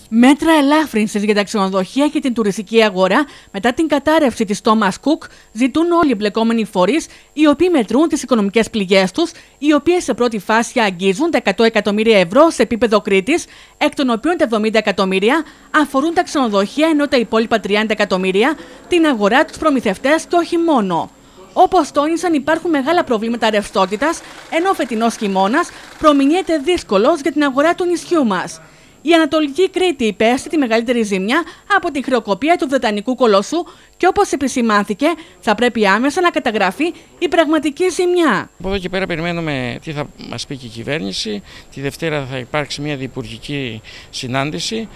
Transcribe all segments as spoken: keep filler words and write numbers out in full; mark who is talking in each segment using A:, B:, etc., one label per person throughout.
A: Μέτρα ελάφρυνσης για τα ξενοδοχεία και την τουριστική αγορά μετά την κατάρρευση της Thomas Cook ζητούν όλοι οι εμπλεκόμενοι φορείς, οι οποίοι μετρούν τις οικονομικές πληγές τους, οι οποίες σε πρώτη φάση αγγίζουν τα εκατό εκατομμύρια ευρώ σε επίπεδο Κρήτης, εκ των οποίων τα εβδομήντα εκατομμύρια αφορούν τα ξενοδοχεία, ενώ τα υπόλοιπα τριάντα εκατομμύρια την αγορά, τους προμηθευτές και όχι μόνο. Όπως τόνισαν, υπάρχουν μεγάλα προβλήματα ρευστότητας, ενώ ο φετινός χειμώνας προμηνύεται δύσκολος για την αγορά του νησιού μας. Η Ανατολική Κρήτη υπέστη τη μεγαλύτερη ζημιά από τη χρεοκοπία του Βρετανικού κολοσσού και, όπως επισημάνθηκε, θα πρέπει άμεσα να καταγραφεί η πραγματική ζημιά.
B: Από εδώ και πέρα περιμένουμε τι θα μας πει και η κυβέρνηση. Τη Δευτέρα θα υπάρξει μια διυπουργική συνάντηση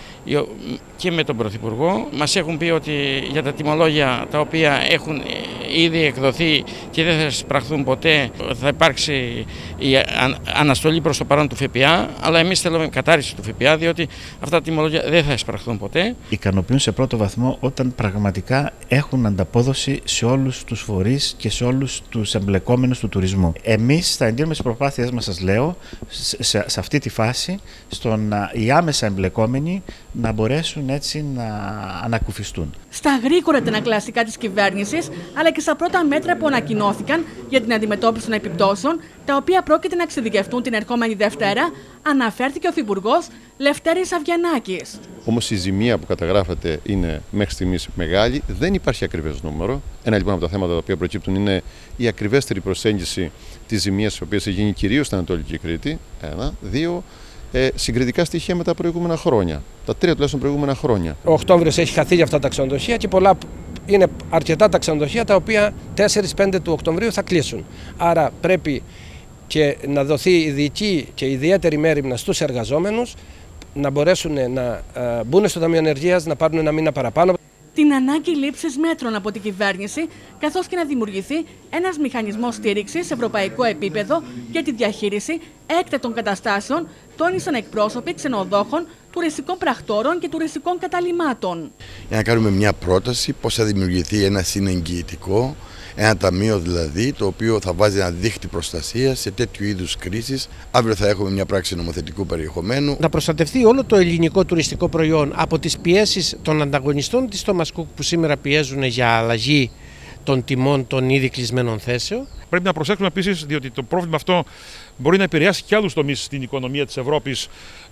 B: και με τον Πρωθυπουργό. Μας έχουν πει ότι για τα τιμολόγια τα οποία έχουν ήδη εκδοθεί και δεν θα εισπραχθούν ποτέ, θα υπάρξει η αναστολή προς το παρόν του ΦΠΑ, αλλά εμείς θέλουμε κατάρριση του ΦΠΑ, διότι αυτά τα τιμολόγια δεν θα εισπραχθούν ποτέ.
C: Ικανοποιούν σε πρώτο βαθμό όταν πραγματικά έχουν ανταπόδοση σε όλους τους φορείς και σε όλους τους εμπλεκόμενους του τουρισμού. Εμείς θα εντείνουμε τις προσπάθειές μας, σας λέω, σε, σε αυτή τη φάση, στο να, οι άμεσα εμπλεκόμενοι να μπορέσουν έτσι να ανακουφιστούν.
A: Στα γρήγορα αντανακλαστικά της κυβέρνησης, αλλά και στα πρώτα μέτρα που ανακοινώθηκαν για την αντιμετώπιση των επιπτώσεων, τα οποία πρόκειται να εξειδικευτούν την ερχόμενη Δευτέρα, αναφέρθηκε ο Υφυπουργός Λευτέρης Αβγιανάκης.
D: Όμως η ζημία που καταγράφεται είναι μέχρι στιγμής μεγάλη, δεν υπάρχει ακριβές νούμερο. Ένα λοιπόν από τα θέματα τα οποία προκύπτουν είναι η ακριβέστερη προσέγγιση της ζημίας, η οποία έχει γίνει κυρίως στην Ανατολική Κρήτη. Ένα. Δύο. Ε, συγκριτικά στοιχεία με τα προηγούμενα χρόνια. Τα τρία τουλάχιστον προηγούμενα χρόνια.
E: Ο Οκτώβριος έχει χαθεί για αυτά τα ξενοδοχεία και πολλά είναι αρκετά τα ξενοδοχεία τα οποία τέσσερα πέντε του Οκτωβρίου θα κλείσουν. Άρα πρέπει και να δοθεί ειδική και ιδιαίτερη μέριμνα στους εργαζόμενους να μπορέσουν να μπουν στο Ταμείο Ενεργείας, να πάρουν ένα μήνα παραπάνω.
A: Την ανάγκη λήψης μέτρων από την κυβέρνηση, καθώς και να δημιουργηθεί ένας μηχανισμός στήριξης σε ευρωπαϊκό επίπεδο για τη διαχείριση έκτακτων καταστάσεων, τόνισαν εκπρόσωποι ξενοδόχων, τουριστικών πρακτόρων και τουριστικών καταλυμάτων.
F: Για να κάνουμε μια πρόταση πώς θα δημιουργηθεί ένα συνεγγυητικό, ένα ταμείο δηλαδή, το οποίο θα βάζει ένα δίχτυ προστασίας σε τέτοιου είδους κρίσεις. Αύριο θα έχουμε μια πράξη νομοθετικού περιεχομένου.
G: Να προστατευτεί όλο το ελληνικό τουριστικό προϊόν από τις πιέσεις των ανταγωνιστών της Thomas Cook που σήμερα πιέζουν για αλλαγή των τιμών των ήδη κλεισμένων θέσεων.
H: Πρέπει να προσέξουμε επίσης, διότι το πρόβλημα αυτό μπορεί να επηρεάσει και άλλους τομείς στην οικονομία της Ευρώπης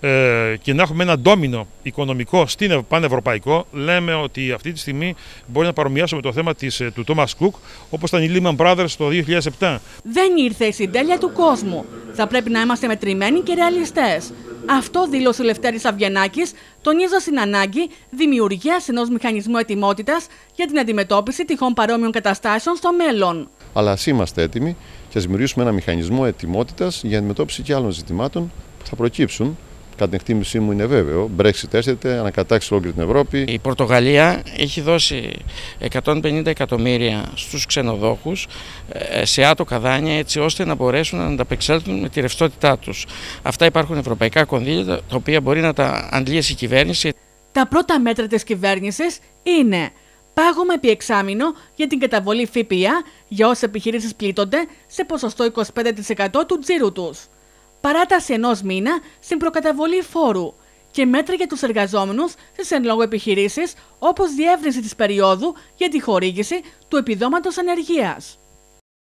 H: ε, και να έχουμε ένα ντόμινο οικονομικό στην πανευρωπαϊκό. Λέμε ότι αυτή τη στιγμή μπορεί να παρομοιάσουμε το θέμα της, του Thomas Cook, όπως ήταν η Lehman Brothers το δύο χιλιάδες επτά.
A: Δεν ήρθε η συντέλεια του κόσμου. Θα πρέπει να είμαστε μετρημένοι και ρεαλιστές. Αυτό δήλωσε ο Λευτέρης Αβγιανάκης, τονίζοντας την ανάγκη δημιουργίας ενός μηχανισμού ετοιμότητας για την αντιμετώπιση τυχόν παρόμοιων καταστάσεων στο μέλλον.
D: Αλλά ας είμαστε έτοιμοι και ας δημιουργήσουμε ένα μηχανισμό ετοιμότητας για αντιμετώπιση και άλλων ζητημάτων που θα προκύψουν. Κατά την εκτίμησή μου είναι βέβαιο. Brexit έρχεται, ανακατάξει ολόκληρη την Ευρώπη.
B: Η Πορτογαλία έχει δώσει εκατόν πενήντα εκατομμύρια στους ξενοδόχους σε άτοκα δάνεια, έτσι ώστε να μπορέσουν να ανταπεξέλθουν με τη ρευστότητά τους. Αυτά υπάρχουν ευρωπαϊκά κονδύλια, τα οποία μπορεί να τα αντλήσει η κυβέρνηση.
A: Τα πρώτα μέτρα της κυβέρνησης είναι πάγωμα επί εξάμηνο για την καταβολή ΦΠΑ για όσες επιχειρήσεις πλήττονται σε ποσοστό είκοσι πέντε τοις εκατό του τζίρου τους. Παράταση ενός μήνα στην προκαταβολή φόρου και μέτρα για τους εργαζόμενους στις εν λόγω επιχειρήσεις, όπως διεύρυνση της περίοδου για τη χορήγηση του επιδόματος ανεργίας.